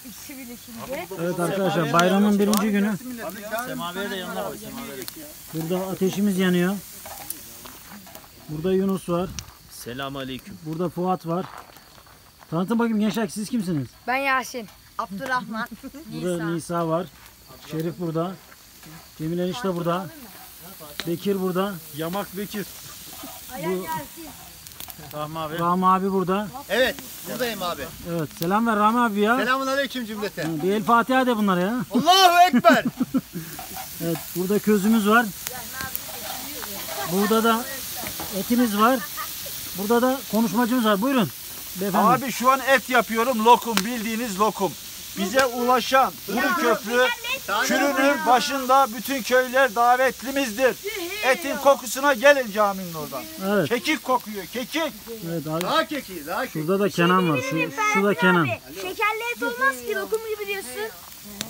İkisi bile şimdi. Evet arkadaşlar, bayramın birinci günü. Semaveri de yanına koy, semaveri. Burada ateşimiz yanıyor. Burada Yunus var. Selamünaleyküm. Burada Fuat var. Tanıtın bakayım gençler, siz kimsiniz? Ben Yasin. Abdurrahman. Burada Nisa var. Şerif burada. Cemil enişte burada. Bekir burada. Yamak Bekir. Bu Rahmi abi. Rahmi abi burada. Evet, buradayım abi. Evet, selam ver Rahmi abi ya. Selamünaleyküm cümlete. Bir El Fatiha de bunlara ya. Allahu Ekber. Evet, burada közümüz var. Burada da etimiz var. Burada da konuşmacımız var. Buyurun. Beyefendi. Abi şu an et yapıyorum, lokum, bildiğiniz lokum. Bize ulaşan Ulu Köprü kürünün başında bütün köyler davetlimizdir. Etin kokusuna gelin caminin oradan. Evet. Kekik kokuyor, kekik. Evet abi. Daha keki, daha keki. Şurada da Kenan var. Şu da Kenan. Şekerli et olmaz ki lokum gibi diyorsun.